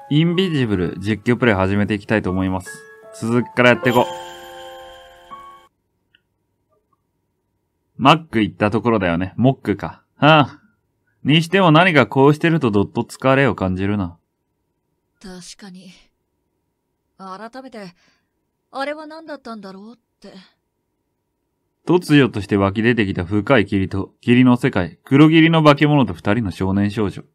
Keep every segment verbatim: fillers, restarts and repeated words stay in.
インビジブル実況プレイ始めていきたいと思います。続きからやっていこう。マック行ったところだよね。モックか。はあ。にしても何かこうしてるとどっと疲れを感じるな。 確かに。改めて、あれは何だったんだろうって。 突如として湧き出てきた深い霧と霧の世界、黒霧の化け物と二人の少年少女。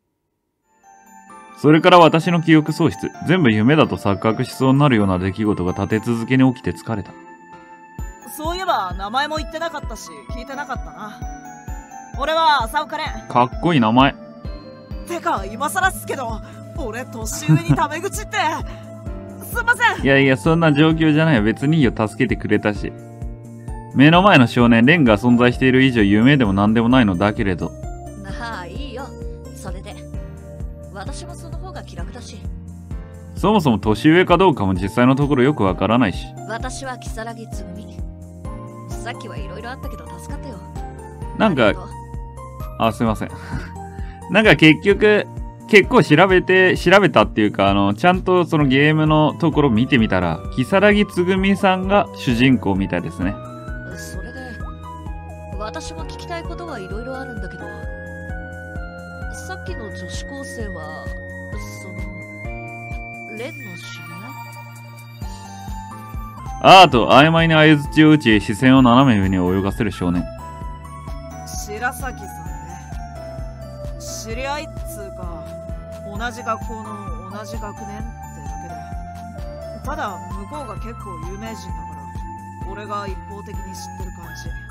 それから私の記憶喪失、全部夢だと錯覚しそうになるような出来事が立て続けに起きて疲れた。 そういえば名前も言ってなかったし、聞いてなかったな。俺は浅岡蓮。 かっこいい名前。 てか、今更っすけど、俺年上にタメ口って、すいません。 いやいや、そんな状況じゃないよ。別にいいよ、助けてくれたし。目の前の少年、蓮が存在している以上夢でも何でもないのだけれど。 ああ、いいよ。それで。私もその方が気楽だし。 そもそも年上かどうかも実際のところよくわからないし。 私は如月つぐみ。さっきはいろいろあったけど助かったよ。 なんか、あ、すいません。なんか結局、結構調べて、調べたっていうか、あの、ちゃんとそのゲームのところ見てみたら、如月つぐみさんが主人公みたいですね。 それで、私も聞きたいことはいろいろあるんだけど、さっきの女子高生は、その、蓮の知り合い？ アート、曖昧な相づちを打ち、視線を斜め上に泳がせる少年。 白崎さんね。知り合いっつうか、同じ学校の同じ学年ってだけで。ただ、向こうが結構有名人だから、俺が一方的に知ってる感じ。 へ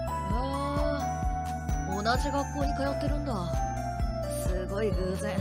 え、同じ学校に通ってるんだ。すごい偶然。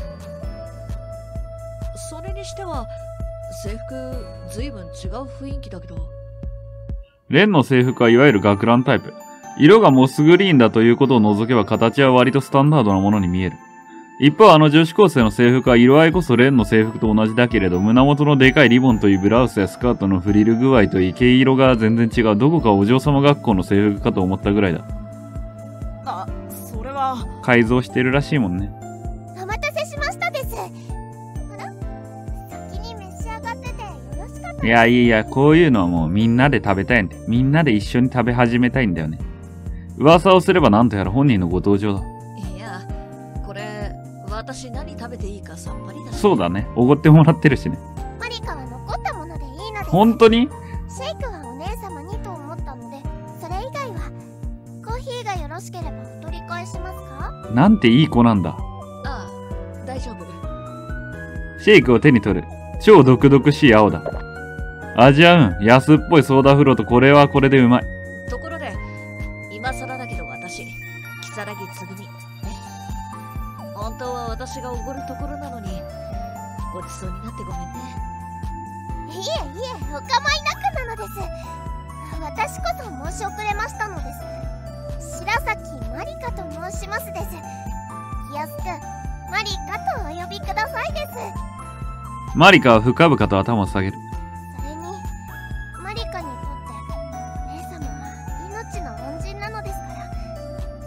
それにしては、制服、ずいぶん違う雰囲気だけど。 蓮の制服はいわゆる学ランタイプ。色がモスグリーンだということを除けば形は割とスタンダードなものに見える。一方あの女子高生の制服は色合いこそ蓮の制服と同じだけれど、胸元のでかいリボンといいブラウスやスカートのフリル具合といい毛色が全然違う。どこかお嬢様学校の制服かと思ったぐらいだ。 あ、それは改造してるらしいもんね。 お待たせしましたです。あら、先に召し上がっててよろしかった。 いやいやいや、こういうのはもうみんなで食べたいんで、みんなで一緒に食べ始めたいんだよね。噂をすればなんとやら本人のご登場だ。 いや、これ、私何食べていいかさっぱりだし。 そうだね。おごってもらってるしね。 マリカは残ったものでいいのです。 本当に？ シェイクはお姉様にと思ったので、それ以外はコーヒーがよろしければお取り返しますか？ なんていい子なんだ。 ああ、大丈夫。 シェイクを手に取る。超毒々しい青だ。味はうん。安っぽいソーダフローとこれはこれでうまい。 ところで、今更だけど私、如月つぐみ。ね。本当は私がおごるところなのに、ごちそうになってごめんね。 いえいえ、お構いなくなのです。私こそ申し遅れましたのです。白崎マリカと申しますです。気安くマリカとお呼びくださいです。 マリカは深々と頭を下げる。 それにマリカにとってお姉様は命の恩人なのですから、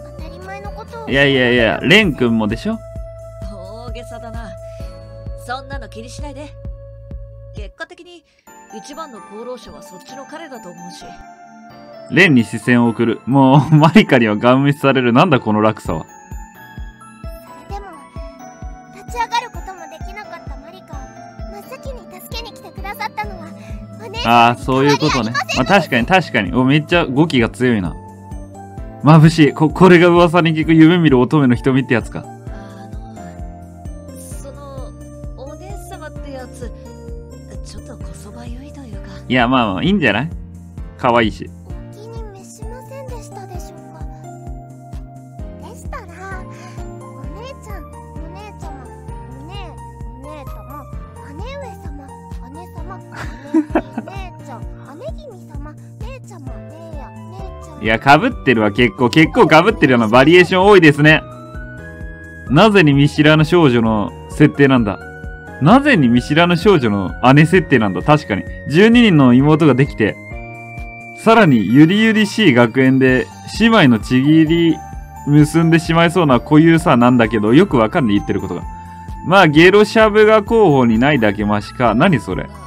当たり前のことを。 いやいやいや、レン君もでしょ？ 大げさだな。そんなの気にしないで。結果的に一番の功労者はそっちの彼だと思うし。 レンに視線を送る。もうマリカにはガン無視される。なんだこの落差は。 それでも立ち上がることもできなかったマリカを真っ先に助けに来てくださったのはお姉様に変わりありません。 ああ、そういうことね。まあ確かに確かに。お、めっちゃ語気が強いな。眩しい。こ、これが噂に聞く夢見る乙女の瞳ってやつか。 あの、その、お姉様ってやつ、ちょっとこそばゆいというか。 いや、まあまあ、いいんじゃない？可愛いし。 お気に召しませんでしたでしょうか。でしたら、お姉ちゃん、お姉ちゃま、お姉、お姉様、姉上様、姉様、姉、姉ちゃん、姉君様、姉ちゃま、姉や、姉ちゃん。 いや、被ってるわ、結構。結構被ってるようなバリエーション多いですね。なぜに見知らぬ少女の設定なんだ。なぜに見知らぬ少女の姉設定なんだ。確かに。じゅうににんの妹ができて、さらにゆりゆりしい学園で姉妹のちぎり結んでしまいそうな固有さなんだけど、よくわかんない言ってることが。 まあ、ゲロシャブが候補にないだけマシか。何それ。 あ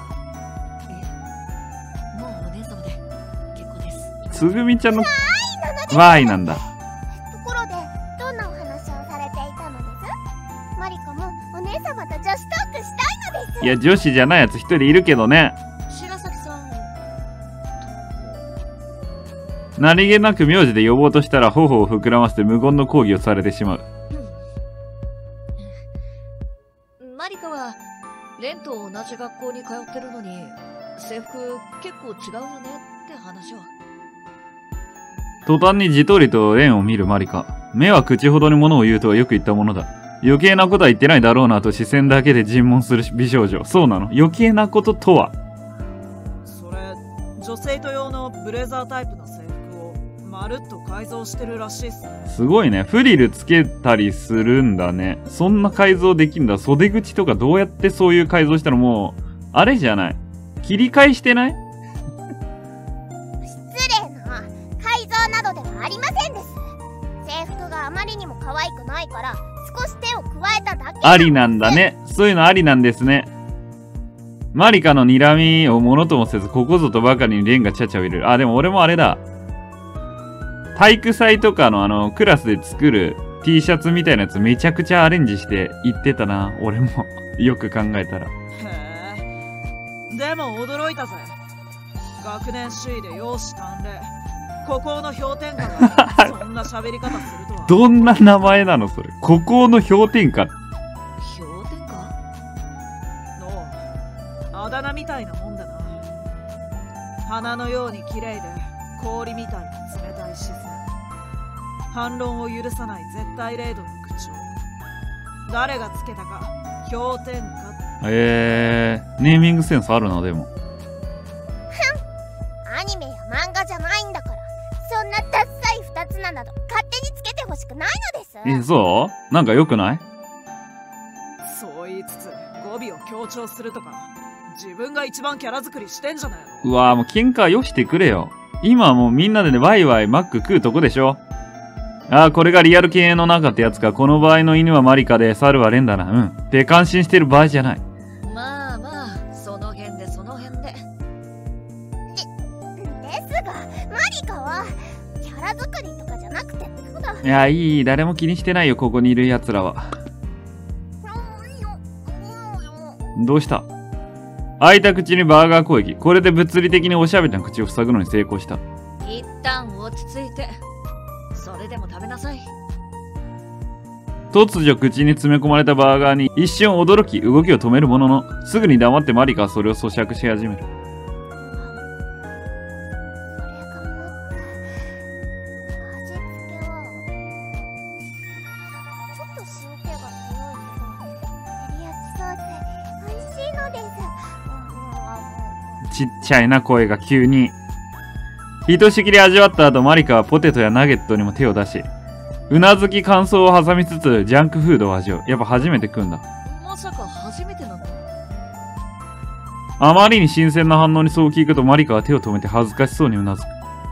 えもうお姉様で結構です。 つぐみちゃんのワーイなんだ。 ところでどんなお話をされていたのです？マリコもお姉様と女子トークしたいのです。 いや、女子じゃないやつ一人いるけどね。 白崎さん何気なく名字で呼ぼうとしたら頬を膨らませて無言の抗議をされてしまう。 マリカはレンと同じ学校に通ってるのに制服結構違うよねって話を。 途端にじとりとレンを見るマリカ。目は口ほどに物を言うとはよく言ったものだ。余計なことは言ってないだろうなと視線だけで尋問する美少女。そうなの？余計なこととは？ それ女性と用のブレザータイプの制服をまるっと改造してるらしいっすね。 すごいね。フリルつけたりするんだね。そんな改造できんだ。袖口とかどうやってそういう改造したの？もう、あれじゃない。切り替えしてない？ 失礼な。改造などではありませんです。制服があまりにも可愛くないから少し手を加えただけ。 ありなんだね。そういうのありなんですね。マリカの睨みをものともせず、ここぞとばかりにレンがチャチャを入れる。あ、でも俺もあれだ。体育祭とかのあの、クラスで作る T シャツみたいなやつめちゃくちゃアレンジして言ってたな。俺も。よく考えたら。 へえ。でも驚いたぜ。学年首位で容姿端麗。孤高の氷点下がそんな喋り方するとは。 どんな名前なのそれ。孤高の氷点下。 氷点下のあだ名みたいなもんだな。花のように綺麗で氷みたいな冷たい視線。反論を許さない絶対零度の口調。誰がつけたか氷点下。 えー、ネーミングセンスあるな、でも。 アニメや漫画じゃないんだから、そんなダッサい二つ名など勝手につけてほしくないのです。 え、そうなんか良くない？ そう言いつつ語尾を強調するとか、自分が一番キャラ作りしてんじゃないの？ うわぁ、もう喧嘩よしてくれよ。今はもうみんなでね、ワイワイマック食うとこでしょ。ああ、これがリアル系の中ってやつか。この場合の犬はマリカで、猿はレンだな。うん。って感心してる場合じゃない。 まあまあその辺でその辺で。 ですが、マリカはキャラ作りとかじゃなくて、ただ。 いや、いい。誰も気にしてないよ、ここにいる奴らは。どうした？開いた口にバーガー攻撃。これで物理的におしゃべりな口を塞ぐのに成功した。 一旦落ち着いて。それでも食べなさい。 突如口に詰め込まれたバーガーに一瞬驚き動きを止めるものの、すぐに黙ってマリカはそれを咀嚼し始める。ちっちゃいな声が急に。ひとしきり味わった後、マリカはポテトやナゲットにも手を出し、うなずき乾燥を挟みつつジャンクフードを味わう。やっぱ初めて食うんだ。 まさか初めてなの？ あまりに新鮮な反応にそう聞くとマリカは手を止めて恥ずかしそうにうなずく。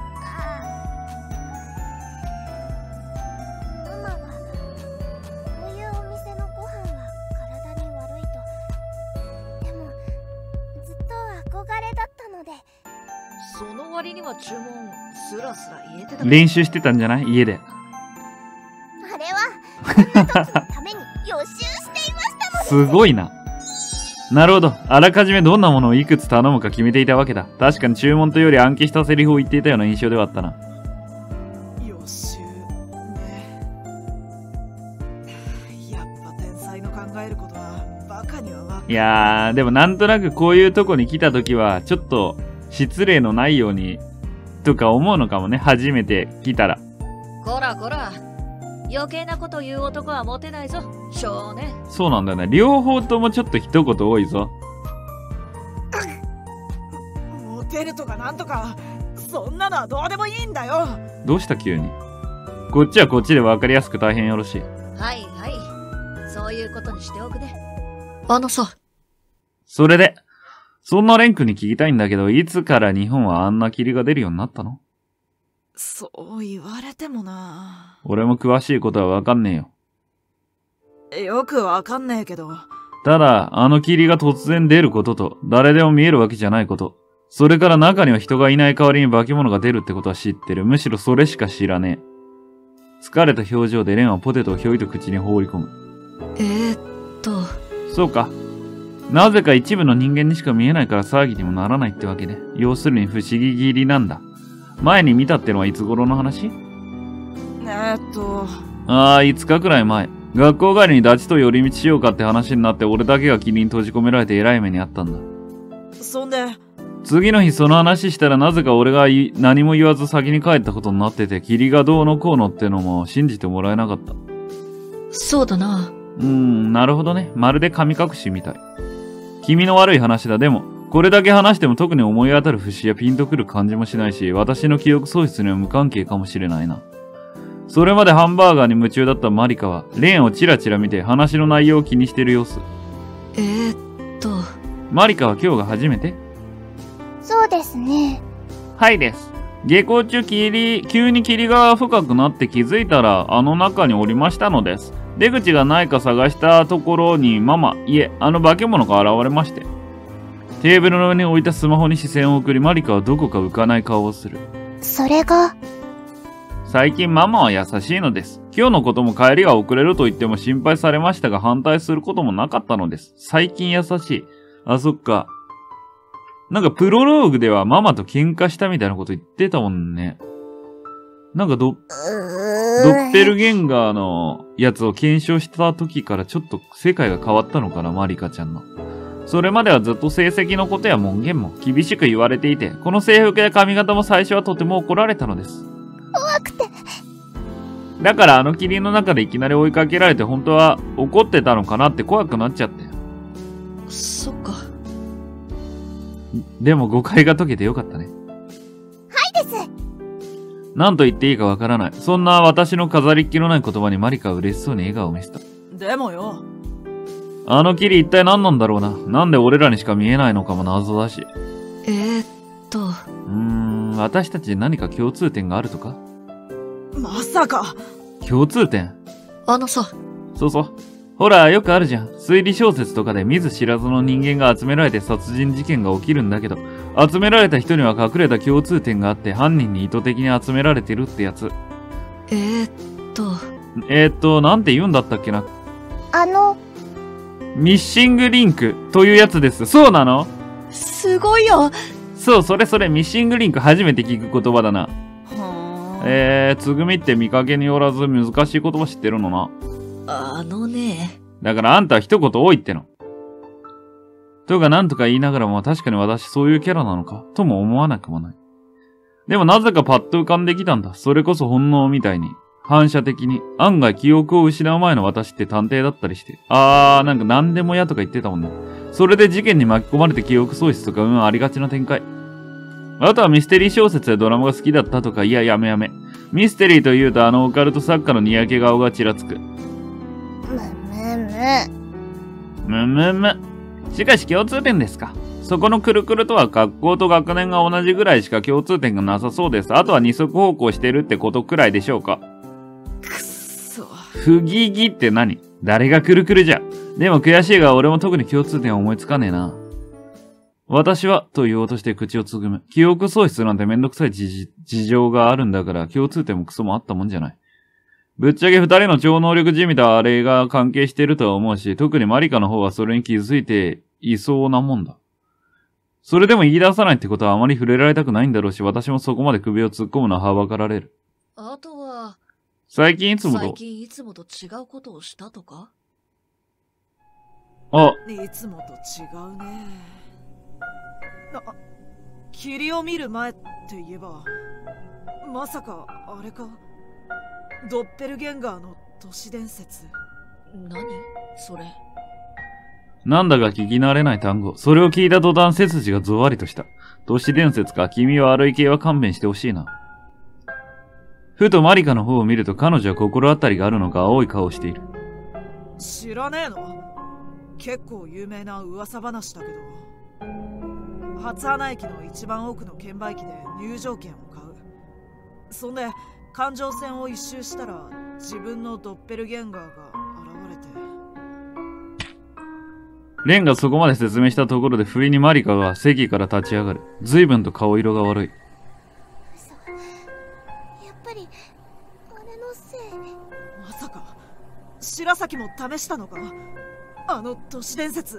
ママがこういうお店のご飯は体に悪いと。でもずっと憧れだったので。 その割には注文スラスラ言えてた。 練習してたんじゃない？家で。 あれはこんな時のために予習していましたのです。 すごいな。なるほど。あらかじめどんなものをいくつ頼むか決めていたわけだ。確かに注文というより暗記したセリフを言っていたような印象ではあったな。 予習ね。やっぱ天才の考えることはバカにはわかんない。 いやー、でもなんとなくこういうとこに来た時は、ちょっと失礼のないように、とか思うのかもね。初めて来たら。 こらこら。余計なこと言う男はモテないぞ、少年。 そうなんだよね。両方ともちょっと一言多いぞ。 モテるとかなんとか、そんなのはどうでもいいんだよ。 どうした急に。こっちはこっちで分かりやすく大変よろしい。 はいはい。そういうことにしておくね。あのさ。 それで、そんなレン君に聞きたいんだけど、いつから日本はあんな霧が出るようになったの？ そう言われてもな。 俺も詳しいことは分かんねえよ。 よくわかんねえけど。 ただ、あの霧が突然出ることと、誰でも見えるわけじゃないこと。それから中には人がいない代わりに化け物が出るってことは知ってる。むしろそれしか知らねえ。疲れた表情でレンはポテトをひょいと口に放り込む。 えー、っと。 そうか。なぜか一部の人間にしか見えないから騒ぎにもならないってわけで。要するに不思議霧なんだ。前に見たってのはいつ頃の話？ えー、っと。 ああ、いつかくらい前。学校帰りにダチと寄り道しようかって話になって俺だけが霧に閉じ込められて偉い目にあったんだ。 そんで次の日その話したらなぜか俺が何も言わず先に帰ったことになってて、霧がどうのこうのってのも信じてもらえなかった。 そうだな。 うーん、なるほどね。まるで神隠しみたい。君の悪い話だ。でも、これだけ話しても特に思い当たる節やピンとくる感じもしないし、私の記憶喪失には無関係かもしれないな。それまでハンバーガーに夢中だったマリカは、レンをチラチラ見て話の内容を気にしてる様子。 えー、っと。 マリカは今日が初めて？ そうですね。 はいです。下校中霧、急に霧が深くなって気づいたら、あの中におりましたのです。出口がないか探したところにママ、いえ、あの化け物が現れまして。テーブルの上に置いたスマホに視線を送り、マリカはどこか浮かない顔をする。 それが。 最近ママは優しいのです。今日のことも帰りが遅れると言っても心配されましたが反対することもなかったのです。最近優しい。あ、そっか。なんかプロローグではママと喧嘩したみたいなこと言ってたもんね。なんかド、ドッペルゲンガーのやつを検証した時からちょっと世界が変わったのかな、マリカちゃんの。それまではずっと成績のことや門限も厳しく言われていて、この制服や髪型も最初はとても怒られたのです。 怖くて。 だからあの霧の中でいきなり追いかけられて本当は怒ってたのかなって怖くなっちゃって。 そっか。 でも誤解が解けてよかったね。 はいです。 何と言っていいかわからない。そんな私の飾りっ気のない言葉にマリカは嬉しそうに笑顔を見せた。 でもよ。 あの霧一体何なんだろうな。なんで俺らにしか見えないのかも謎だし。 えー、っと。うーん、私たちに何か共通点があるとか？ まさか。 共通点？ あのさ。 そうそう。ほら、よくあるじゃん。推理小説とかで見ず知らずの人間が集められて殺人事件が起きるんだけど、集められた人には隠れた共通点があって犯人に意図的に集められてるってやつ。 えー、っと。 えー、っと、なんて言うんだったっけな。 あの、 ミッシングリンクというやつです。そうなの？ すごいよ。 そう、それそれ、ミッシングリンク初めて聞く言葉だな。えー、つぐみって見かけによらず難しい言葉知ってるのな。 あのね。 だからあんたは一言多いっての。とかなんとか言いながらも確かに私そういうキャラなのかとも思わなくもない。でもなぜかパッと浮かんできたんだ。それこそ本能みたいに。反射的に。案外記憶を失う前の私って探偵だったりして。あー、なんか何でもやとか言ってたもんね。それで事件に巻き込まれて記憶喪失とかうんありがちな展開。あとはミステリー小説やドラマが好きだったとか、いややめやめ。ミステリーというとあのオカルト作家のにやけ顔がちらつく。 むむむむ。 むむ。しかし共通点ですか。そこのくるくるとは学校と学年が同じぐらいしか共通点がなさそうです。あとは二足歩行してるってことくらいでしょうか。 くっそ。 不義義って何？誰がくるくるじゃ。でも悔しいが俺も特に共通点は思いつかねえな。私は、と言おうとして口をつぐむ。記憶喪失なんてめんどくさい事情があるんだから共通点もクソもあったもんじゃない。ぶっちゃけ二人の超能力じみたあれが関係してるとは思うし、特にマリカの方はそれに気づいていそうなもんだ。それでも言い出さないってことはあまり触れられたくないんだろうし、私もそこまで首を突っ込むのははばかられる。 あとは、 最近いつもと、 最近いつもと違うことをしたとか？ あ、 いつもと違うね。あ、霧を見る前って言えば、まさかあれか。ドッペルゲンガーの都市伝説。 何それ。 なんだか聞き慣れない単語。それを聞いた途端背筋がゾワリとした。都市伝説か。君は悪い系は勘弁してほしいな。ふとマリカの方を見ると彼女は心当たりがあるのか青い顔をしている。 知らねえの？結構有名な噂話だけど、初穴駅の一番奥の券売機で入場券を買う。そんで環状線を一周したら自分のドッペルゲンガーが現れて。 レンがそこまで説明したところで不意にマリカが席から立ち上がる。随分と顔色が悪い。 嘘。やっぱりあれのせい。 まさか白崎も試したのか、あの都市伝説。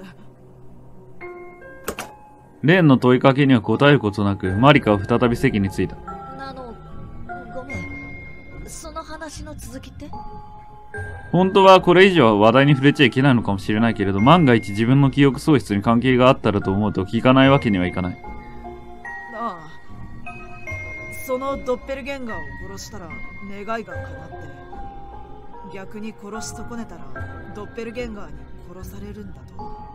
レンの問いかけには答えることなく、マリカは再び席に着いた。 あの、ごめん。その話の続きって？ 本当はこれ以上は話題に触れちゃいけないのかもしれないけれど、万が一自分の記憶喪失に関係があったらと思うと聞かないわけにはいかない。 ああ、そのドッペルゲンガーを殺したら願いが叶って、逆に殺し損ねたらドッペルゲンガーに殺されるんだと。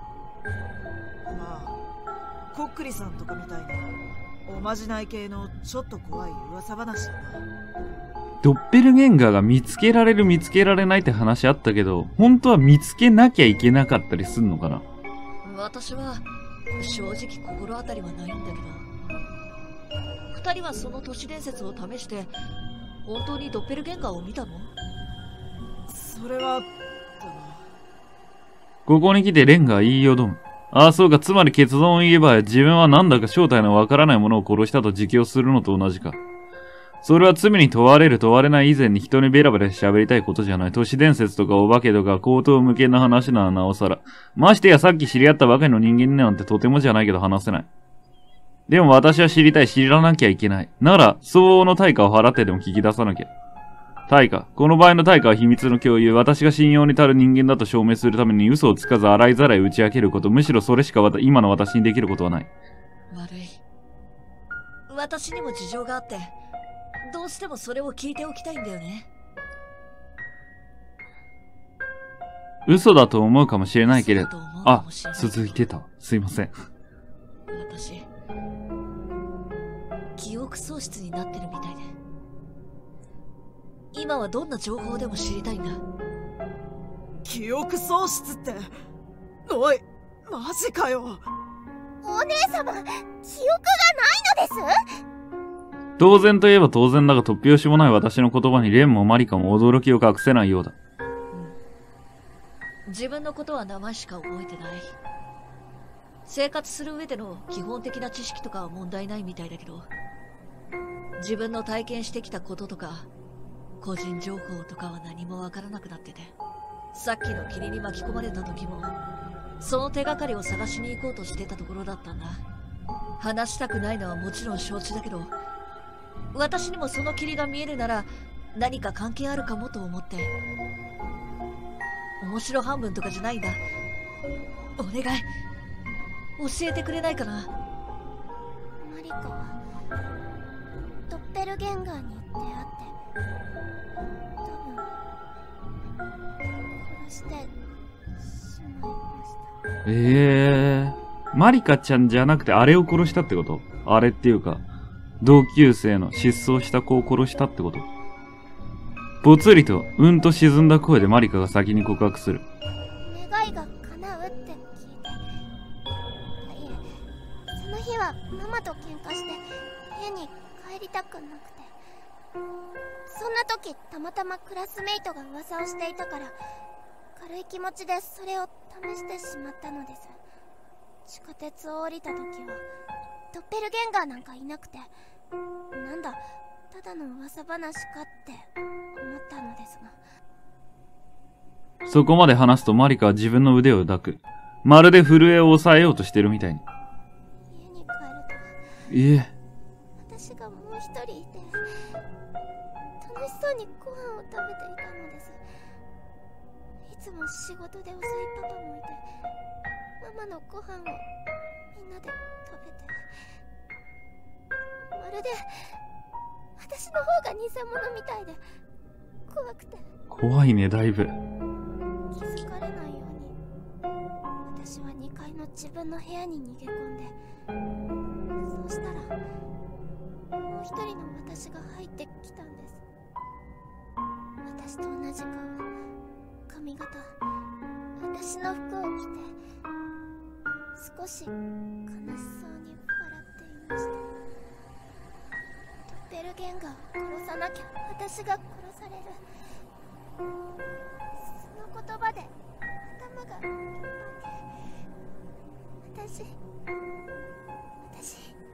まあコックリさんとかみたいなおまじない系のちょっと怖い噂話だな。 ドッペルゲンガーが見つけられる見つけられないって話あったけど、本当は見つけなきゃいけなかったりすんのかな。 私は正直心当たりはないんだけど、二人はその都市伝説を試して本当にドッペルゲンガーを見たの？ それはだな。 ここに来てレンが言いよどむ。ああ、そうか、つまり結論を言えば自分はなんだか正体のわからないものを殺したと自供するのと同じか。それは罪に問われる問われない以前に人にベラベラ喋りたいことじゃない。都市伝説とかお化けとか口頭無形な話ならなおさら。ましてやさっき知り合ったばかりの人間なんてとてもじゃないけど話せない。でも私は知りたい、知らなきゃいけない。なら、相応の対価を払ってでも聞き出さなきゃ。対価。この場合の対価は秘密の共有。私が信用に足る人間だと証明するために嘘をつかず洗いざらい打ち明けること。むしろそれしか今の私にできることはない。 悪い。私にも事情があって、どうしてもそれを聞いておきたいんだよね。 嘘だと思うかもしれないけれど。 嘘だと思うかあ、 もしれない続いてた。すいません。 私、記憶喪失になってるみたいで。今はどんな情報でも知りたいんだ。 記憶喪失って、おい、マジかよ。 お姉様、記憶がないのです？ 当然といえば当然だが突拍子もない私の言葉にレンもマリカも驚きを隠せないようだ。 うん、自分のことは名前しか覚えてない。生活する上での基本的な知識とかは問題ないみたいだけど、自分の体験してきたこととか個人情報とかは何もわからなくなってて、さっきの霧に巻き込まれた時もその手がかりを探しに行こうとしてたところだったんだ。話したくないのはもちろん承知だけど、私にもその霧が見えるなら何か関係あるかもと思って。面白半分とかじゃないんだ。お願い、教えてくれないかな。 マリカはドッペルゲンガーに出会って多分殺してしまいました。 ええー。マリカちゃんじゃなくてあれを殺したってこと？あれっていうか、同級生の失踪した子を殺したってこと？ぽつりと、うんと沈んだ声でマリカが先に告白する。 願いが叶うって聞いて。いえ、その日はママと喧嘩して家に帰りたくなくて、そんな時たまたまクラスメイトが噂をしていたから、軽い気持ちでそれを試してしまったのです。地下鉄を降りた時はドッペルゲンガーなんかいなくて、なんだただの噂話かって思ったのですが。 そこまで話すとマリカは自分の腕を抱く。まるで震えを抑えようとしてるみたいに。 家に帰ると、 いえ。 私がもう一人いて、楽しそうにご飯を食べていたのです。いつも仕事で遅いパパもいて、ママのご飯をみんなで食べて、まるで私の方が偽物みたいで怖くて。 怖いね、だいぶ。 気づかれないように私はにかいの自分の部屋に逃げ込んで、そうしたらもう一人の私が入ってきたんです。私と同じ顔、髪型、私の服を着て、少し悲しそうに笑っていました。ドッペルゲンガーを殺さなきゃ私が殺される。その言葉で頭が私私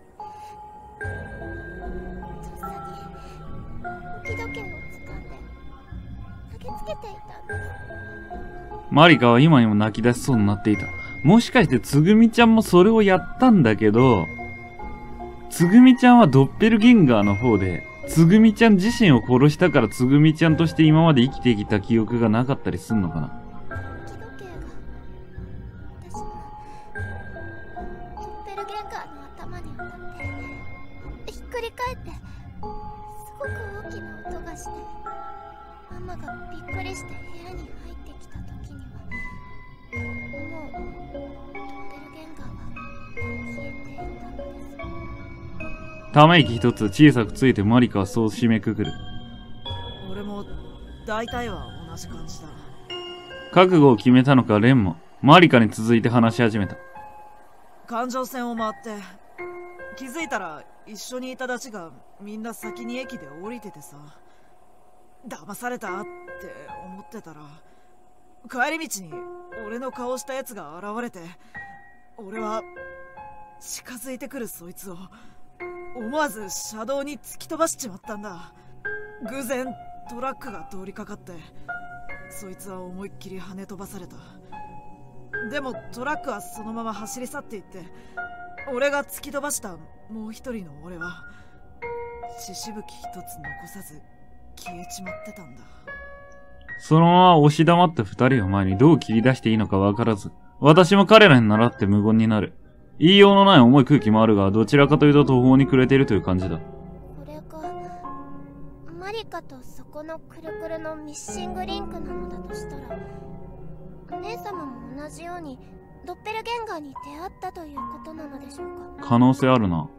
とっさに置き時計を掴んで投げつけていたんです。 マリカは今にも泣き出しそうになっていた。もしかしてつぐみちゃんもそれをやったんだけど、つぐみちゃんはドッペルゲンガーの方で、つぐみちゃん自身を殺したからつぐみちゃんとして今まで生きてきた記憶がなかったりすんのかな。 置き時計が私のドッペルゲンガーの頭に当たってひっくり返ってすごく大きな音がして、ママがびっくりして部屋に入ってきた時にはもうドッペルゲンガーは消えていたのです。 ため息一つ小さくついてマリカはそう締めくくる。 俺も大体は同じ感じだ。 覚悟を決めたのかレンもマリカに続いて話し始めた。 環状線を回って気づいたら一緒にいたたちがみんな先に駅で降りててさ、騙されたって思ってたら帰り道に俺の顔したやつが現れて、俺は近づいてくるそいつを思わず車道に突き飛ばしちまったんだ。偶然トラックが通りかかってそいつは思いっきり跳ね飛ばされた。でもトラックはそのまま走り去っていって、俺が突き飛ばしたもう一人の俺は血しぶき一つ残さず消えちまってたんだ。 そのまま押し黙った二人を前にどう切り出していいのかわからず、私も彼らに倣って無言になる。言いようのない重い空気もあるが、どちらかというと途方に暮れているという感じだ。 これがマリカとそこのくるくるのミッシングリンクなのだとしたら、お姉様も同じようにドッペルゲンガーに出会ったということなのでしょうか。 可能性あるな。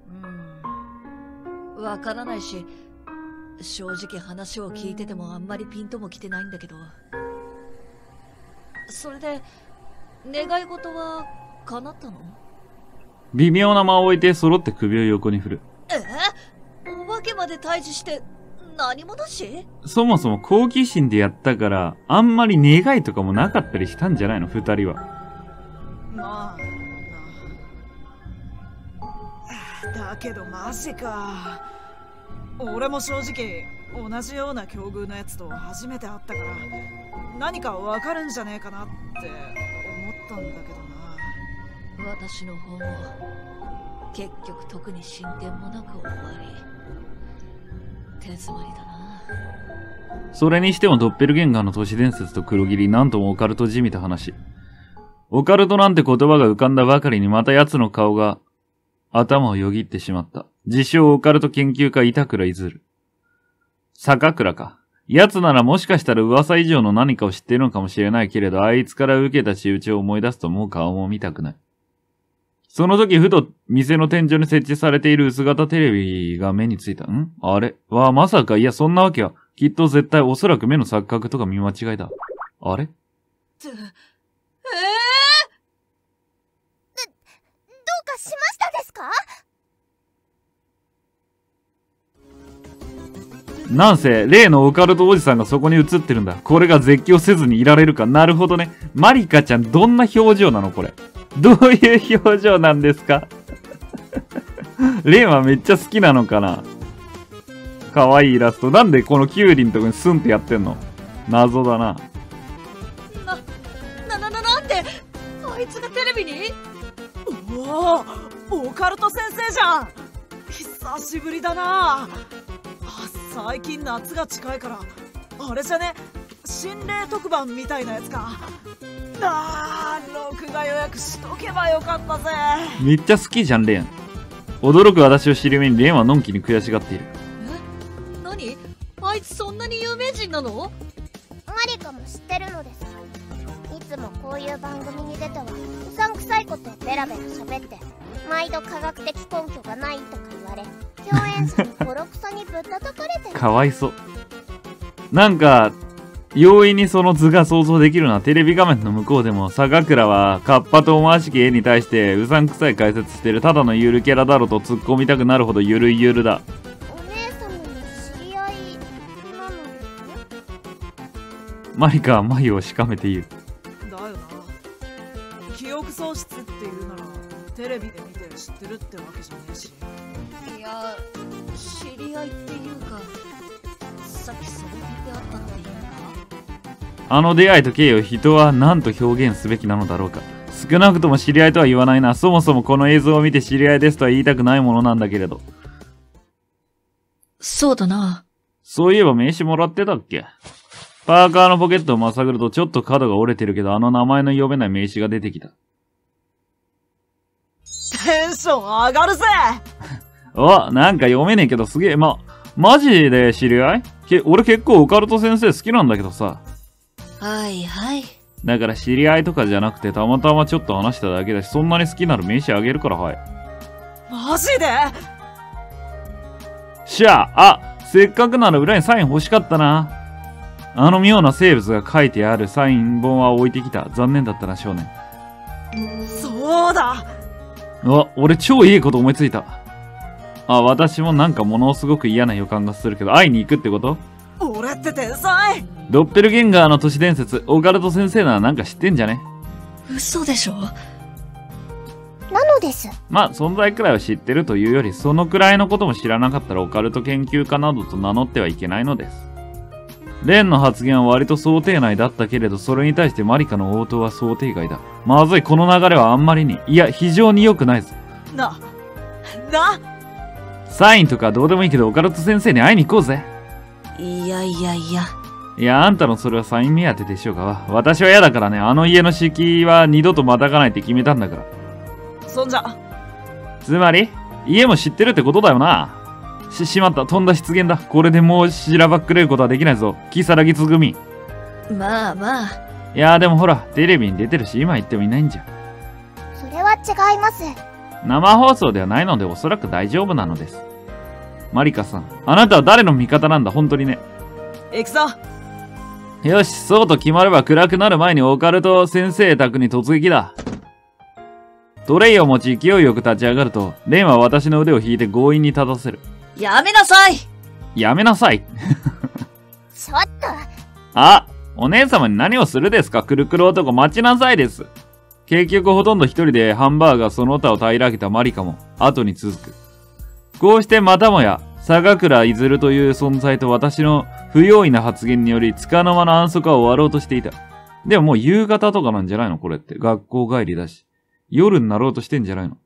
うん、わからないし、正直話を聞いててもあんまりピンとも来てないんだけど。それで願い事は叶ったの？ 微妙な間を置いて揃って首を横に振る。 えー、お化けまで退治して何もなし？ そもそも好奇心でやったから、あんまり願いとかもなかったりしたんじゃないの二人は。 まあな。だけどマジか。俺も正直同じような境遇のやつと初めて会ったから、何かわかるんじゃねえかなって思ったんだけどな。 私の方も結局特に進展もなく終わり、手詰まりだな。 それにしてもドッペルゲンガーの都市伝説と黒霧、なんともオカルトじみた話。オカルトなんて言葉が浮かんだばかりにまた奴の顔が頭をよぎってしまった。自称オカルト研究家板倉いずる。坂倉か。奴ならもしかしたら噂以上の何かを知っているのかもしれないけれど、あいつから受けた仕打ちを思い出すともう顔も見たくない。その時ふと店の天井に設置されている薄型テレビが目についた。んあれわあ、まさか、いやそんなわけは。きっと絶対おそらく目の錯覚とか見間違いだ。あれって、えー、どうかしましたですか？ なんせ、例のオカルトおじさんがそこに映ってるんだ。これが絶叫せずにいられるか。なるほどね。マリカちゃん、どんな表情なのこれ。どういう表情なんですかレンはめっちゃ好きなのかな。かわいいイラスト。なんでこのキュウリのとこにスンってやってんの？謎だな。 な、な、な、なんであいつがテレビに？ おお、オカルト先生じゃん。久しぶりだな。最近夏が近いからあれじゃね、心霊特番みたいなやつか。あー、録画予約しとけばよかったぜ。 めっちゃ好きじゃんレン。驚く私を知る目にレンはのんきに悔しがっている。 え、何？あいつそんなに有名人なの？ マリカも知ってるのです。いつもこういう番組に出てはうさんくさいことをベラベラ喋って、毎度科学的根拠がないとか言われ、共演者にボロクソにぶったたかれてる。 かわいそう。なんか容易にその図が想像できるな。テレビ画面の向こうでも坂倉はカッパと思わしき絵に対してうさんくさい解説してるただのゆるキャラだろと突っ込みたくなるほどゆるゆるだ。 お姉様の知り合いなのですね。 マリカは眉をしかめて言う。 だよな。記憶喪教室っていうならテレビで見て知ってるってわけじゃねえし。 いや、知り合いっていうか、さっきそこに出会ったっていうか。 あの出会いと経緯を人は何と表現すべきなのだろうか。少なくとも知り合いとは言わないな。そもそもこの映像を見て知り合いですとは言いたくないものなんだけれど。 そうだな。 そういえば名刺もらってたっけ？パーカーのポケットをまさぐるとちょっと角が折れてるけど、あの名前の読めない名刺が出てきた。 テンション上がるぜお、なんか読めねえけどすげえ。ま、マジで知り合い？け、俺結構オカルト先生好きなんだけどさ。 はいはい。 だから知り合いとかじゃなくてたまたまちょっと話しただけだし、そんなに好きなら名刺あげるから、はい。 マジで？ しゃあ、あ、せっかくなら裏にサイン欲しかったな。あの妙な生物が書いてあるサイン本は置いてきた。残念だったな、少年。 そうだ。 あ、俺超いいこと思いついた。あ、私もなんかものすごく嫌な予感がするけど、会いに行くってこと？ 俺って天才。 ドッペルゲンガーの都市伝説、オカルト先生ならなんか知ってんじゃね？ 嘘でしょ？ なのです。 まあ、存在くらいは知ってるというより、そのくらいのことも知らなかったらオカルト研究家などと名乗ってはいけないのです。レンの発言は割と想定内だったけれど、それに対してマリカの応答は想定外だ。まずい、この流れはあんまりに、いや、非常に良くないぞ。 な、なサインとかどうでもいいけど、オカルト先生に会いに行こうぜ。 いやいやいや。 いや、あんたのそれはサイン目当てでしょうが。私は嫌だからね。あの家の敷居は二度とまたがないって決めたんだから。 そんじゃ。 つまり、家も知ってるってことだよな。し、しまった。とんだ失言だ。これでもうしらばっくれることはできないぞ。キサラギつぐみ。 まあまあ。 いや、でもほら、テレビに出てるし、今言ってもいないんじゃ。 それは違います。 生放送ではないのでおそらく大丈夫なのです。マリカさん、あなたは誰の味方なんだ、本当にね。 行くぞ。 よし、そうと決まれば暗くなる前にオカルト先生宅に突撃だ。トレイを持ち勢いよく立ち上がると、レンは私の腕を引いて強引に立たせる。 やめなさい。 やめなさい。 ちょっと。 あ、お姉様に何をするですか、くるくる男、待ちなさいです。結局ほとんど一人でハンバーガーその他を平らげたマリカも後に続く。こうしてまたもや坂倉いずるという存在と私の不用意な発言により束の間の安息は終わろうとしていた。でももう夕方とかなんじゃないのこれって。学校帰りだし。夜になろうとしてんじゃないの。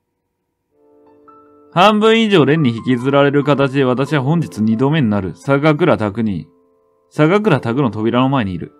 半分以上連に引きずられる形で私は本日二度目になる坂倉拓に、坂倉拓の扉の前にいる。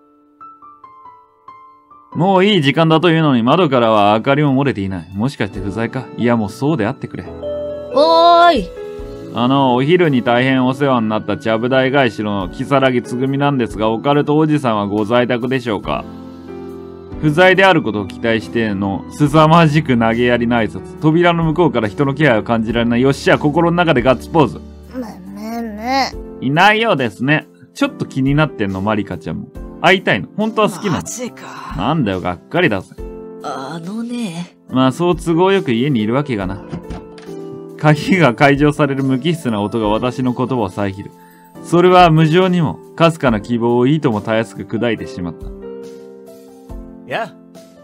もういい時間だというのに窓からは明かりも漏れていない。もしかして不在か？いやもうそうであってくれ。 おーい。 あの、お昼に大変お世話になったちゃぶ台返しの木更木つぐみなんですが、オカルトおじさんはご在宅でしょうか？不在であることを期待しての、凄まじく投げやりな挨拶。扉の向こうから人の気配を感じられない。よっしゃ、心の中でガッツポーズ。 むむむ。 いないようですね。ちょっと気になってんの、マリカちゃんも。会いたいの？本当は好きなの？ マジか。 なんだよ、がっかりだぜ。 あのね。 まあ、そう都合よく家にいるわけがな。鍵が解除される無機質な音が私の言葉を遮る。それは無情にも、かすかな希望をいともたやすく砕いてしまった。 や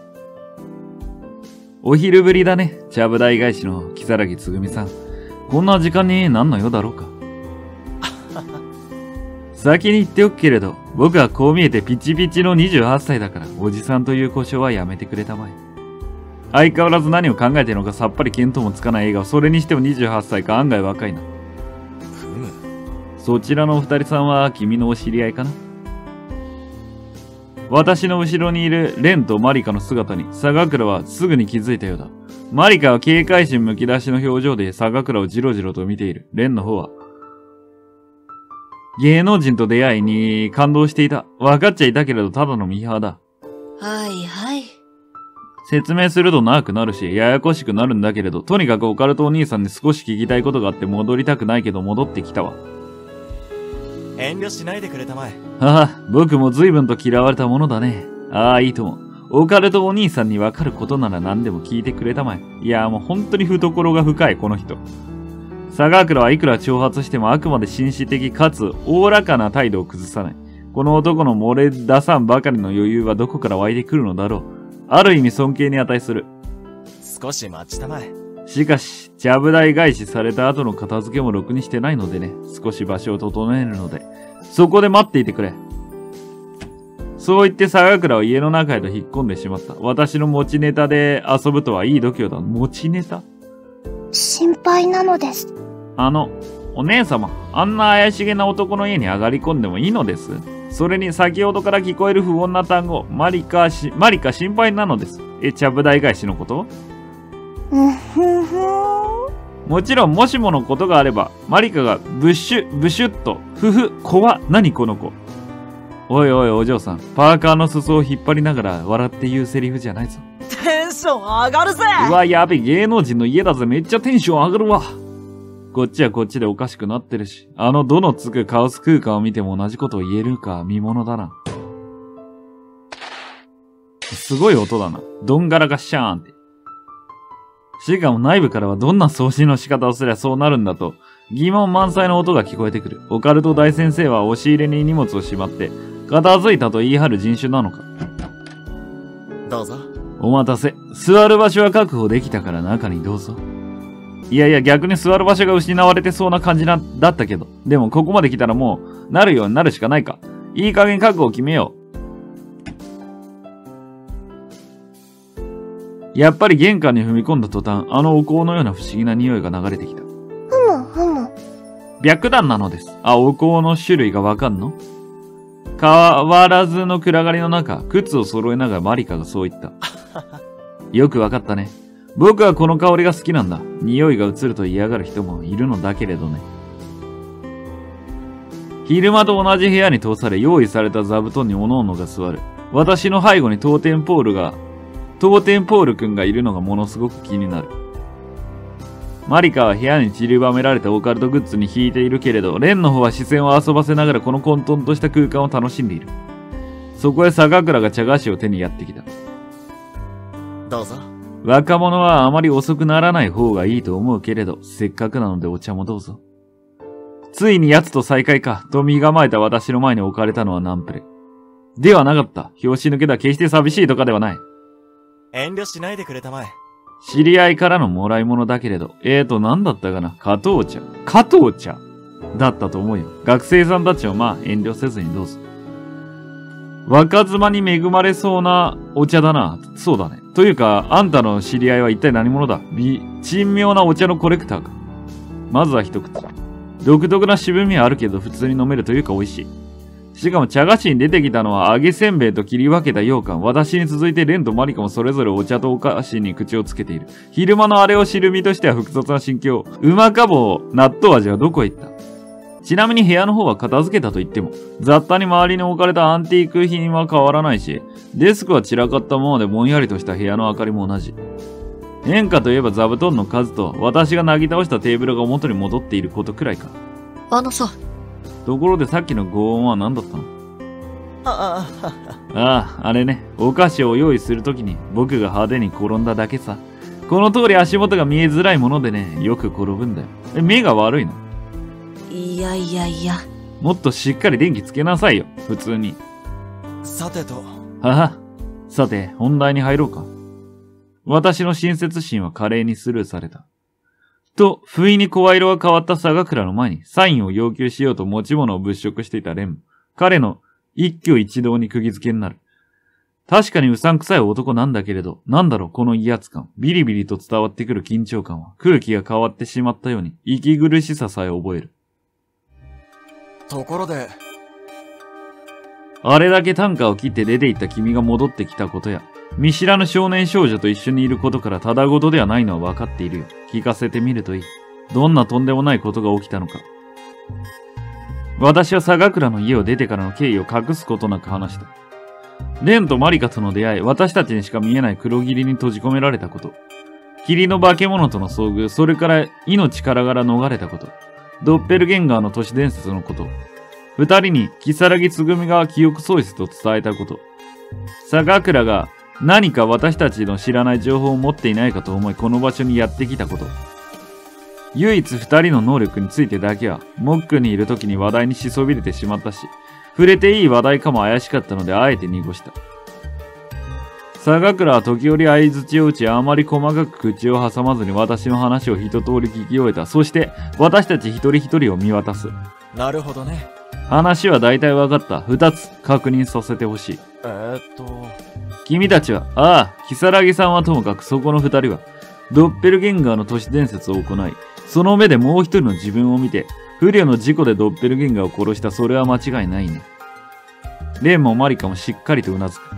お昼ぶりだね、ちゃぶ台返しの木更木つぐみさん。こんな時間に何の用だろうか。先に言っておくけれど、僕はこう見えてピチピチのにじゅうはっさいだから、おじさんという故障はやめてくれたまえ。相変わらず何を考えているのかさっぱり見当もつかない映画を、それにしてもにじゅうはっさいか、案外若いな。 ふむ。 そちらのお二人さんは君のお知り合いかな？私の後ろにいるレンとマリカの姿に坂倉はすぐに気づいたようだ。マリカは警戒心むき出しの表情で坂倉をじろじろと見ている。レンの方は芸能人と出会いに感動していた。分かっちゃいたけれどただのミーハーだ。 はいはい。 説明すると長くなるし、ややこしくなるんだけれど、とにかくオカルトお兄さんに少し聞きたいことがあって戻りたくないけど戻ってきたわ。 遠慮しないでくれたまえ。 はは、僕も随分と嫌われたものだね。ああ、いいとも。オカルトお兄さんにわかることなら何でも聞いてくれたまえ。いや、もう本当に懐が深い、この人。坂倉はいくら挑発してもあくまで紳士的かつおおらかな態度を崩さない。この男の漏れ出さんばかりの余裕はどこから湧いてくるのだろう。ある意味尊敬に値する。 少し待ちたまえ。 しかし、ちゃぶ台返しされた後の片付けもろくにしてないのでね、少し場所を整えるので、そこで待っていてくれ。そう言って坂倉は家の中へと引っ込んでしまった。私の持ちネタで遊ぶとはいい度胸だ。持ちネタ？ 心配なのです。 あの、お姉様、あんな怪しげな男の家に上がり込んでもいいのです。それに先ほどから聞こえる不穏な単語、マリカし、マリカ心配なのです。え、ちゃぶ台返しのこと？ うんふんふん。 もちろん、もしものことがあれば、マリカがブッシュ、ブシュッと、ふふ、怖、何この子。おいおいお嬢さん、パーカーの裾を引っ張りながら笑って言うセリフじゃないぞ。 テンション上がるぜ。 うわ、やべ、芸能人の家だぜ。めっちゃテンション上がるわ。こっちはこっちでおかしくなってるし、あのどのつくカオス空間を見ても同じことを言えるか見ものだな。すごい音だな。どんがらがシャーンって。しかも内部からはどんな送信の仕方をすればそうなるんだと、疑問満載の音が聞こえてくる。オカルト大先生は押し入れに荷物をしまって、片付いたと言い張る人種なのか。 どうぞ。 お待たせ。座る場所は確保できたから中にどうぞ。いやいや、逆に座る場所が失われてそうな感じな、だったけど。でもここまで来たらもう、なるようになるしかないか。いい加減覚悟を決めよう。やっぱり玄関に踏み込んだ途端、あのお香のような不思議な匂いが流れてきた。 ふむふむ。 白檀なのです。あ、お香の種類がわかんの？変わらずの暗がりの中、靴を揃えながらマリカがそう言った。よくわかったね。僕はこの香りが好きなんだ。匂いが移ると嫌がる人もいるのだけれどね。昼間と同じ部屋に通され用意された座布団に各々が座る。私の背後にトーテンポールが、トーテンポール君がいるのがものすごく気になる。マリカは部屋に散りばめられたオカルトグッズに引いているけれど、レンの方は視線を遊ばせながらこの混沌とした空間を楽しんでいる。そこへ坂倉が茶菓子を手にやってきた。 どうぞ。 若者はあまり遅くならない方がいいと思うけれど、せっかくなのでお茶もどうぞ。ついに奴と再会か、と身構えた私の前に置かれたのはナンプレ。ではなかった。拍子抜けだ。決して寂しいとかではない。 遠慮しないでくれたまえ。 知り合いからのもらい物だけれど、えーと、なんだったかな。加藤茶。加藤茶だったと思うよ。学生さんたちもまあ遠慮せずにどうぞ。若妻に恵まれそうなお茶だな。そうだね。というか、あんたの知り合いは一体何者だ？び、珍妙なお茶のコレクターか。まずは一口。独特な渋みはあるけど普通に飲めるというか美味しい。しかも茶菓子に出てきたのは揚げせんべいと切り分けた羊羹。私に続いてレンとマリカもそれぞれお茶とお菓子に口をつけている。昼間のあれを知る身としては複雑な心境。うまかぼう、納豆味はどこへ行った？ちなみに部屋の方は片付けたと言っても、雑多に周りに置かれたアンティーク品は変わらないし、デスクは散らかったままでぼんやりとした部屋の明かりも同じ。変化といえば座布団の数と、私がなぎ倒したテーブルが元に戻っていることくらいか。 あのさ。 ところでさっきの轟音は何だったの？ ああ、 ああ、あれね。お菓子を用意するときに僕が派手に転んだだけさ。この通り足元が見えづらいものでね、よく転ぶんだよ。え、目が悪いの？ いやいやいや。 もっとしっかり電気つけなさいよ、普通に。 さてと。 はは。さて、本題に入ろうか。私の親切心は華麗にスルーされた。と、不意に声色が変わった坂倉の前にサインを要求しようと持ち物を物色していたレンも、彼の一挙一動に釘付けになる。確かにうさんくさい男なんだけれど、なんだろうこの威圧感、ビリビリと伝わってくる緊張感は、空気が変わってしまったように、息苦しささえ覚える。 ところで、 あれだけ短歌を切って出て行った君が戻ってきたことや、見知らぬ少年少女と一緒にいることからただごとではないのは分かっているよ。聞かせてみるといい。どんなとんでもないことが起きたのか。私は坂倉の家を出てからの経緯を隠すことなく話した。レンとマリカとの出会い、私たちにしか見えない黒霧に閉じ込められたこと。霧の化け物との遭遇、それから命からがら逃れたこと。ドッペルゲンガーの都市伝説のこと。二人に木更木つぐみが記憶喪失と伝えたこと。坂倉が何か私たちの知らない情報を持っていないかと思いこの場所にやってきたこと。唯一二人の能力についてだけは、モックにいる時に話題にしそびれてしまったし、触れていい話題かも怪しかったのであえて濁した。 坂倉は時折相槌を打ち、あまり細かく口を挟まずに私の話を一通り聞き終えた。そして、私たち一人一人を見渡す。 なるほどね。 話は大体分かった。二つ確認させてほしい。 えー、っと。 君たちは、ああ、如月さんはともかくそこの二人は、ドッペルゲンガーの都市伝説を行い、その目でもう一人の自分を見て、不慮の事故でドッペルゲンガーを殺した。それは間違いないね。レンもマリカもしっかりとうなずく。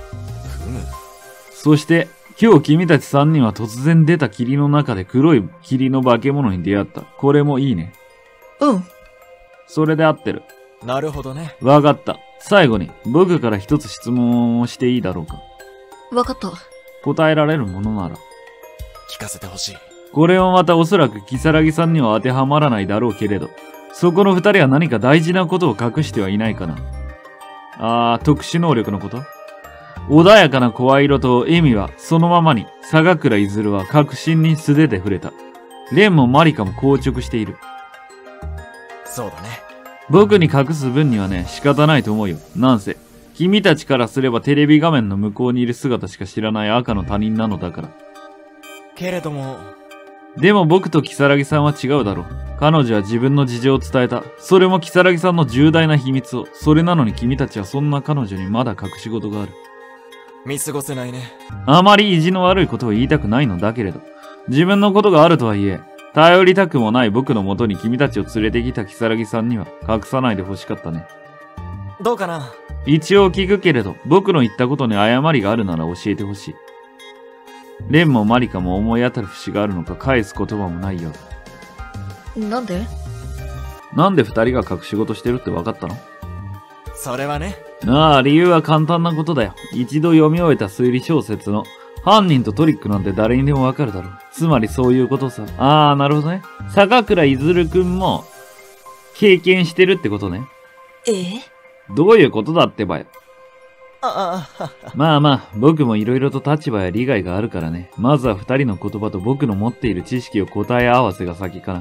そして、今日君たち三人は突然出た霧の中で黒い霧の化け物に出会った。これもいいね。 うん。 それで合ってる。 なるほどね。 わかった。最後に、僕から一つ質問をしていいだろうか。 わかった。 答えられるものなら。 聞かせてほしい。 これもまたおそらく如月さんには当てはまらないだろうけれど、そこの二人は何か大事なことを隠してはいないかな。あー、特殊能力のこと？穏やかな声色と笑みはそのままに、坂倉いずるは確信に素手で触れた。蓮もマリカも硬直している。 そうだね。 僕に隠す分にはね、仕方ないと思うよ。なんせ、君たちからすればテレビ画面の向こうにいる姿しか知らない赤の他人なのだから。 けれども。 でも僕と如月さんは違うだろう。彼女は自分の事情を伝えた。それも如月さんの重大な秘密を。それなのに君たちはそんな彼女にまだ隠し事がある。 見過ごせないね。 あまり意地の悪いことを言いたくないのだけれど、自分のことがあるとはいえ、頼りたくもない僕のもとに君たちを連れてきた如月さんには隠さないで欲しかったね。 どうかな？ 一応聞くけれど、僕の言ったことに誤りがあるなら教えてほしい。蓮もマリカも思い当たる節があるのか返す言葉もないようだ。 なんで？ なんで二人が隠し事してるって分かったの？ それはね。 ああ、理由は簡単なことだよ。一度読み終えた推理小説の犯人とトリックなんて誰にでもわかるだろう。つまりそういうことさ。ああ、なるほどね。坂倉いずるくんも経験してるってことね。 ええ？ どういうことだってばよ。 ああ、 まあまあ、僕も色々と立場や利害があるからね。まずは二人の言葉と僕の持っている知識を答え合わせが先かな。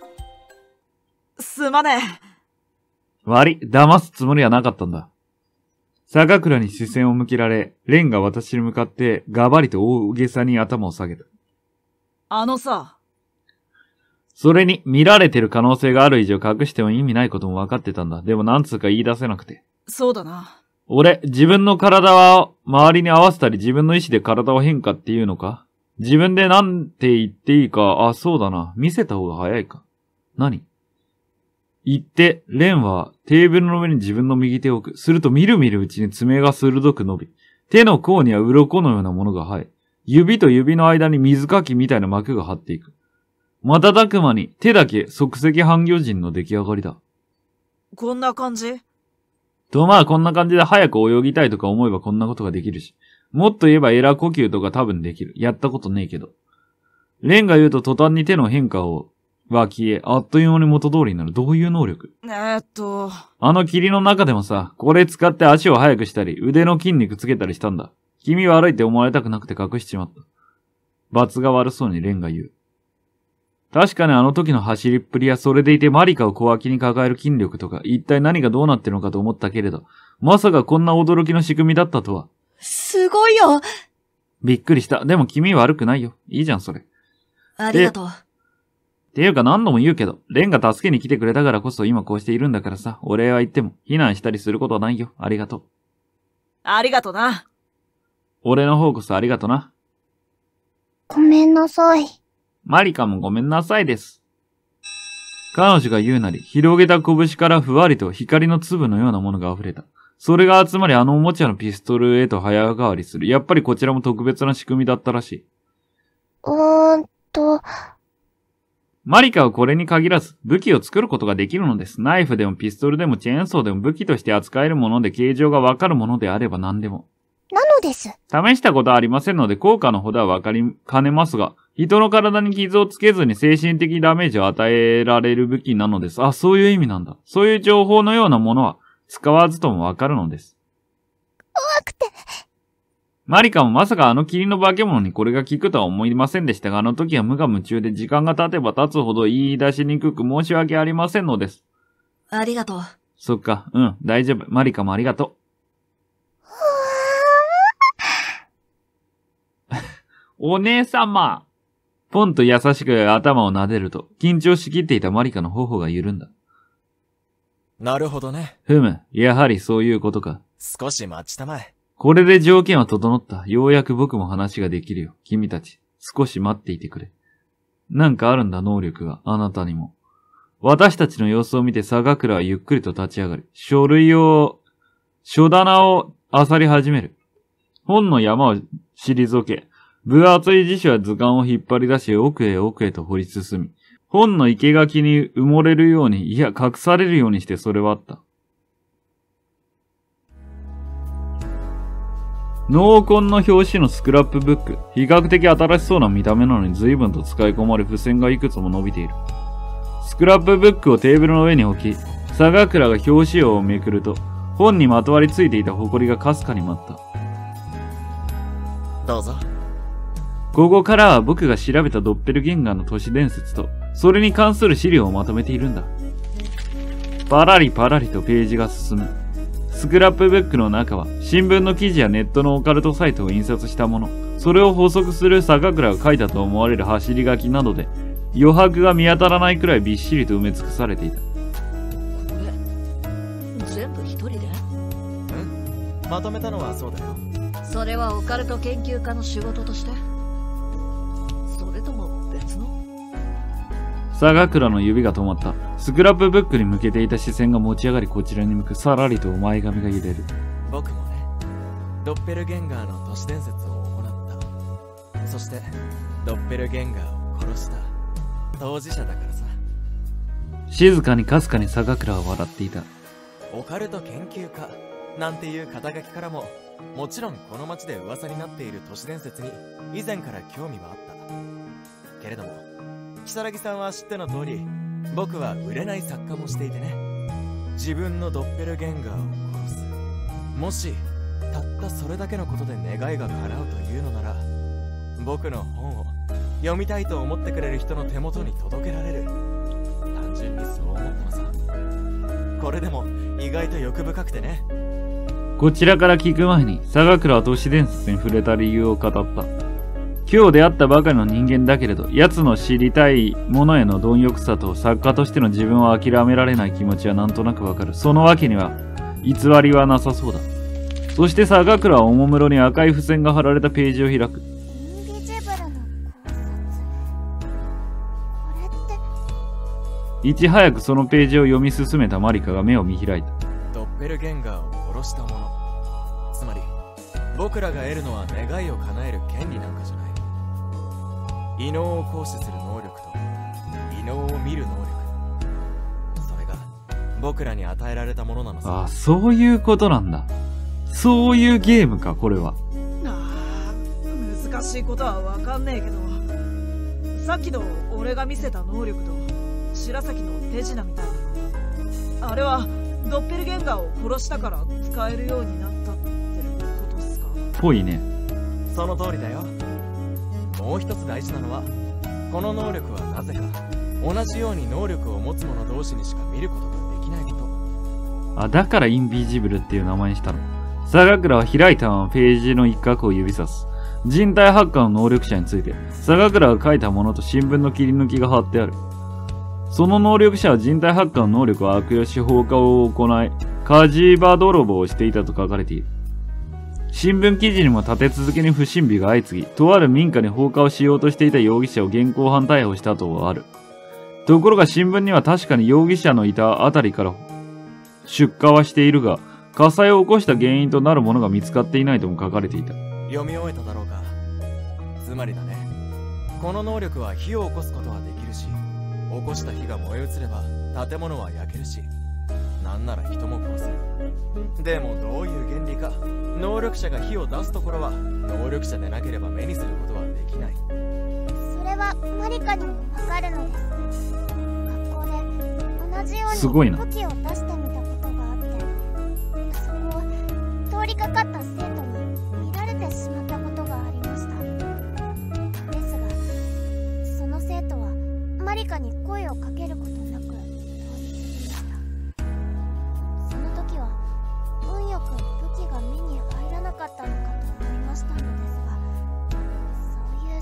すまねえ。 悪い、騙すつもりはなかったんだ。坂倉に視線を向けられ、蓮が私に向かってがばりと大げさに頭を下げた。 あのさ。 それに見られてる可能性がある以上隠しても意味ないことも分かってたんだ。でもなんつうか言い出せなくて。 そうだな。 俺、自分の体は周りに合わせたり自分の意志で体を変化っていうのか？自分でなんて言っていいか、あ、そうだな。見せた方が早いか。何？言って、蓮はテーブルの上に自分の右手を置く。するとみるみるうちに爪が鋭く伸び、手の甲には鱗のようなものが生え、指と指の間に水かきみたいな膜が張っていく。瞬く間に手だけ即席半魚人の出来上がりだ。 こんな感じ？ とまあこんな感じで早く泳ぎたいとか思えばこんなことができるし、もっと言えばエラ呼吸とか多分できる。やったことねえけど。蓮が言うと途端に手の変化をは消え、あっという間に元通りになる。どういう能力？ えー、っと。 あの霧の中でもさ、これ使って足を速くしたり、腕の筋肉つけたりしたんだ。君悪いって思われたくなくて隠しちまった。罰が悪そうに蓮が言う。確かにあの時の走りっぷりやそれでいてマリカを小脇に抱える筋力とか、一体何がどうなってるのかと思ったけれど、まさかこんな驚きの仕組みだったとは。 すごいよ。 びっくりした。でも君悪くないよ。いいじゃん、それ。 ありがとう。 っていうか何度も言うけど、蓮が助けに来てくれたからこそ今こうしているんだからさ、お礼は言っても、非難したりすることはないよ。ありがとう。 ありがとな。 俺の方こそありがとな。 ごめんなさい。 マリカもごめんなさいです。彼女が言うなり、広げた拳からふわりと光の粒のようなものが溢れた。それが集まりあのおもちゃのピストルへと早変わりする。やっぱりこちらも特別な仕組みだったらしい。 うーんと。 マリカはこれに限らず、武器を作ることができるのです。ナイフでもピストルでもチェーンソーでも武器として扱えるもので形状がわかるものであれば何でも。 なのです。 試したことはありませんので効果のほどはわかりかねますが、人の体に傷をつけずに精神的ダメージを与えられる武器なのです。あ、そういう意味なんだ。そういう情報のようなものは使わずともわかるのです。 怖くて。 マリカもまさかあの霧の化け物にこれが効くとは思いませんでしたが、あの時は無我夢中で時間が経てば経つほど言い出しにくく申し訳ありませんのです。 ありがとう。 そっか、うん、大丈夫。マリカもありがとう。 お姉様。ポンと優しく頭を撫でると、緊張しきっていたマリカの頬が緩んだ。 なるほどね。 ふむ、やはりそういうことか。 少し待ちたまえ。 これで条件は整った。ようやく僕も話ができるよ。君たち、少し待っていてくれ。なんかあるんだ、能力が、あなたにも。私たちの様子を見て坂倉はゆっくりと立ち上がり、書類を、書棚を漁り始める。本の山を退け、分厚い辞書や図鑑を引っ張り出し奥へ奥へと掘り進み、本の生垣に埋もれるように、いや隠されるようにしてそれはあった。濃紺の表紙のスクラップブック。比較的新しそうな見た目なのに随分と使い込まれ付箋がいくつも伸びている。スクラップブックをテーブルの上に置き、坂倉が表紙をめくると、本にまとわりついていた埃がかすかに舞った。 どうぞ。 ここからは僕が調べたドッペルゲンガーの都市伝説と、それに関する資料をまとめているんだ。パラリパラリとページが進む。スクラップブックの中は、新聞の記事やネットのオカルトサイトを印刷したもの、それを補足する坂倉が書いたと思われる走り書きなどで、余白が見当たらないくらいびっしりと埋め尽くされていた。 これ全部一人で？ うん。まとめたのはそうだよ。 それはオカルト研究家の仕事として？それとも別の？ 坂倉の指が止まった。スクラップブックに向けていた視線が持ち上がりこちらに向く。さらりと前髪が揺れる。 僕もね、ドッペルゲンガーの都市伝説を行った。そして、ドッペルゲンガーを殺した当事者だからさ。 静かにかすかに坂倉は笑っていた。 オカルト研究家なんていう肩書きからも、もちろんこの町で噂になっている都市伝説に以前から興味はあった。けれども、如月さんは知っての通り、僕は売れない作家もしていてね。自分のドッペルゲンガーを殺す。もし、たったそれだけのことで願いが叶うというのなら、僕の本を読みたいと思ってくれる人の手元に届けられる。単純にそう思ったのさ。これでも意外と欲深くてね。 こちらから聞く前に、坂倉は都市伝説に触れた理由を語った。今日出会ったばかりの人間だけれど、奴の知りたいものへの貪欲さと作家としての自分を諦められない気持ちはなんとなくわかる。そのわけには、偽りはなさそうだ。そして坂倉はおもむろに赤い付箋が貼られたページを開く。 インビジブルの考察。これって。 いち早くそのページを読み進めたマリカが目を見開いた。 ドッペルゲンガーを殺したもの。つまり、僕らが得るのは願いを叶える権利なんかじゃない。異能を行使する能力と異能を見る能力、それが僕らに与えられたものなのさ。 ああ、そういうことなんだ。そういうゲームか、これは。 あー、難しいことはわかんねえけど、さっきの俺が見せた能力と白崎の手品みたいなの、あれはドッペルゲンガーを殺したから使えるようになったってことっすか？ ぽいね。 その通りだよ。もう一つ大事なのは、この能力はなぜか同じように能力を持つ者同士にしか見ることができないこと。 あ、だからインビジブルっていう名前にしたの。坂倉は開いたままページの一角を指さす。人体発火の能力者について、坂倉が書いたものと新聞の切り抜きが貼ってある。その能力者は人体発火の能力を悪用し放火を行い、火事場泥棒をしていたと書かれている。新聞記事にも立て続けに不審火が相次ぎ、とある民家に放火をしようとしていた容疑者を現行犯逮捕したとある。ところが新聞には確かに容疑者のいたあたりから出火はしているが、火災を起こした原因となるものが見つかっていないとも書かれていた。 読み終えただろうか。つまりだね、この能力は火を起こすことはできるし、起こした火が燃え移れば建物は焼けるし、なんなら人も殺せる。でもどういう原理か、能力者が火を出すところは能力者でなければ目にすることはできない。 それはマリカにもわかるのです。学校で同じよすごいうなに武器を出してみたことがあって、そこを通りかかった生徒に見られてしまったことがありました。ですがその生徒はマリカに声をかけることなく通り過ぎました。その時は運よく武器が目に入らなかったのかと思いましたのですが、そういう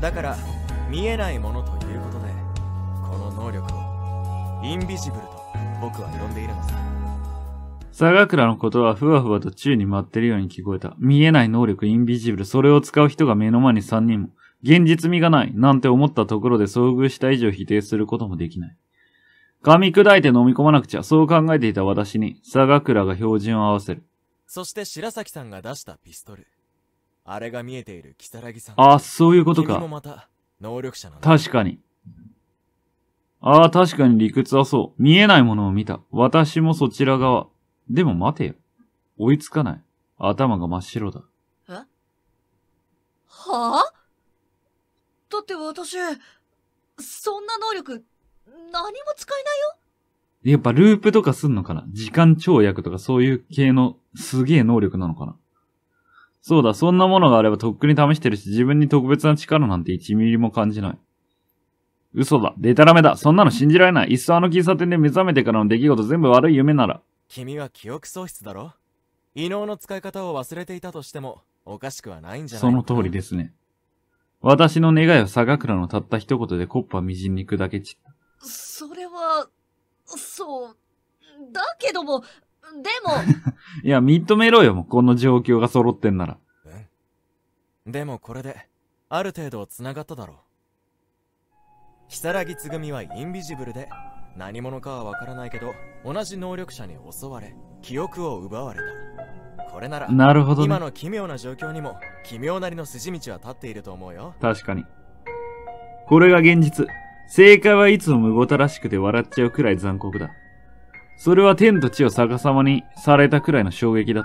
だから見えないものということで、この能力をインビジブルと僕は呼んでいるのさ。 相倉のことはふわふわと宙に舞ってるように聞こえた。見えない能力インビジブル、それを使う人が目の前にさんにんも。現実味がない、なんて思ったところで遭遇した以上否定することもできない。噛み砕いて飲み込まなくちゃ、そう考えていた私に、相倉が標準を合わせる。 そして白崎さんが出したピストル。あれが見えている如月さん。 あ、そういうことか。 君もまた能力者なんだ。 確かに。ああ、確かに理屈はそう。見えないものを見た。私もそちら側。でも待てよ。追いつかない。頭が真っ白だ。 えはあだって私、そんな能力、何も使えないよ。 やっぱループとかすんのかな？時間跳躍とかそういう系のすげえ能力なのかな？そうだ、そんなものがあればとっくに試してるし、自分に特別な力なんていちミリも感じない。嘘だ。デタラメだ。そんなの信じられない。いっそあの喫茶店で目覚めてからの出来事全部悪い夢なら。 君は記憶喪失だろ？異能の使い方を忘れていたとしてもおかしくはないんじゃないのかな。 その通りですね。私の願いを相倉のたった一言でコッパみじんに砕け散った。 それは、そう。だけども、でも。 いや、認めろよ、もうこの状況が揃ってんなら。 うん。でもこれで、ある程度繋がっただろう。如月つぐみはインビジブルで、何者かはわからないけど、同じ能力者に襲われ、記憶を奪われた。これなら、 なるほどね。 今の奇妙な状況にも、奇妙なりの筋道は立っていると思うよ。 確かに。これが現実。正解はいつもむごたらしくて笑っちゃうくらい残酷だ。それは天と地を逆さまにされたくらいの衝撃だった。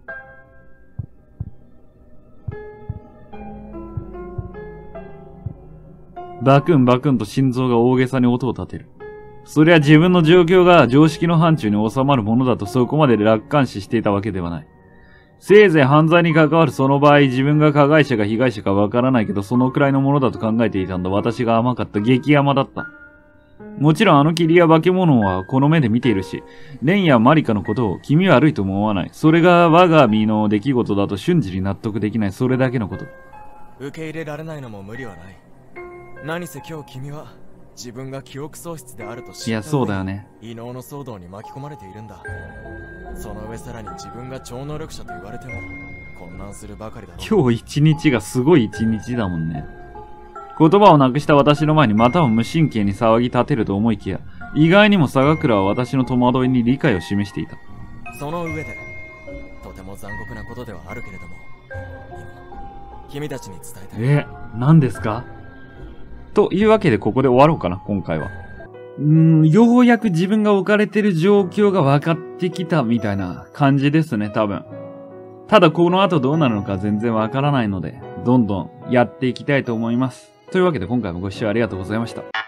バクンバクンと心臓が大げさに音を立てる。そりゃ自分の状況が常識の範疇に収まるものだとそこまで楽観視していたわけではない。せいぜい犯罪に関わるその場合、自分が加害者か被害者かわからないけど、そのくらいのものだと考えていたんだ。私が甘かった。激甘だった。もちろんあの霧や化け物はこの目で見ているし、レンやマリカのことを気味悪いとも思わない。それが我が身の出来事だと瞬時に納得できない。それだけのこと。 受け入れられないのも無理はない。何せ今日君は、自分が記憶喪失であると知った上で、 いや、そうだよね。 異能の騒動に巻き込まれているんだ。その上さらに自分が超能力者と言われても混乱するばかりだろう。 今日一日がすごい一日だもんね。言葉をなくした私の前にまたも無神経に騒ぎ立てると思いきや、意外にも相倉は私の戸惑いに理解を示していた。 その上で、とても残酷なことではあるけれども、今、君たちに伝えたい。 え、何ですか？というわけでここで終わろうかな、今回は。うーん、ようやく自分が置かれてる状況が分かってきたみたいな感じですね、多分。ただこの後どうなるのか全然わからないので、どんどんやっていきたいと思います。というわけで今回もご視聴ありがとうございました。